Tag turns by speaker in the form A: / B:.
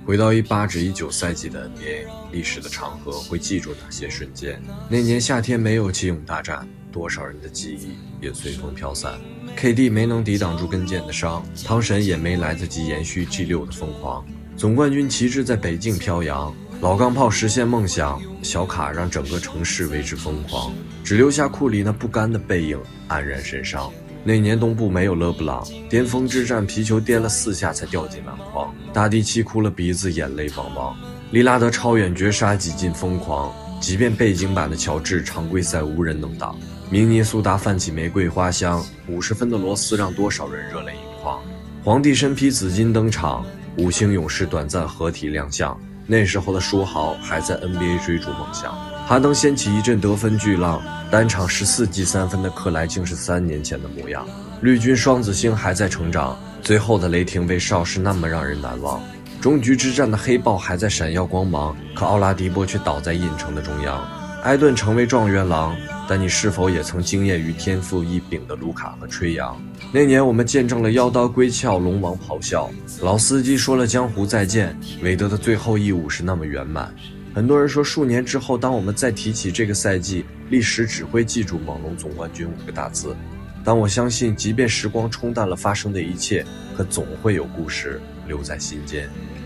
A: 回到18至19赛季的 NBA， 历史的长河会记住哪些瞬间？那年夏天没有奇勇大战，多少人的记忆也随风飘散。KD 没能抵挡住跟腱的伤，汤神也没来得及延续 G6 的疯狂。总冠军旗帜在北境飘扬，老钢炮实现梦想，小卡让整个城市为之疯狂，只留下库里那不甘的背影黯然神伤。那年东部没有勒布朗，巅峰之战皮球颠了4下才掉进篮筐，大地气哭了鼻子，眼泪汪汪。利拉德超远绝杀几近疯狂，即便背景版的乔治常规赛无人能挡。明尼苏达泛起玫瑰花香，50分的罗斯让多少人热泪盈眶。皇帝身披紫金登场，五星勇士短暂合体亮相。那时候的书豪还在 NBA 追逐梦想，哈登掀起一阵得分巨浪，单场14记3分的克莱竟是3年前的模样。绿军双子星还在成长，最后的雷霆威少是那么让人难忘。终局之战的黑豹还在闪耀光芒，可奥拉迪波却倒在印城的中央。埃顿成为状元郎，但你是否也曾惊艳于天赋异禀的卢卡和吹杨？那年我们见证了妖刀归鞘，龙王咆哮，老司机说了江湖再见，韦德的最后一舞是那么圆满。很多人说数年之后，当我们再提起这个赛季，历史只会记住猛龙总冠军5个大字。但我相信，即便时光冲淡了发生的一切，可总会有故事留在心间。